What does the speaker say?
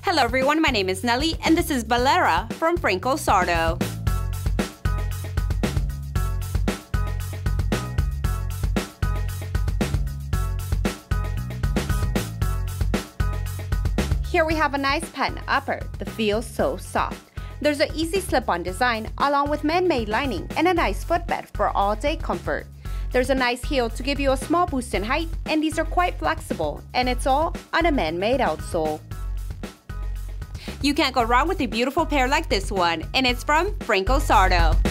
Hello everyone, my name is Nelly and this is Valera from Franco Sarto. Here we have a nice patent upper that feels so soft. There's an easy slip-on design along with man-made lining and a nice footbed for all-day comfort. There's a nice heel to give you a small boost in height, and these are quite flexible, and it's all on a man-made outsole. You can't go wrong with a beautiful pair like this one, and it's from Franco Sarto.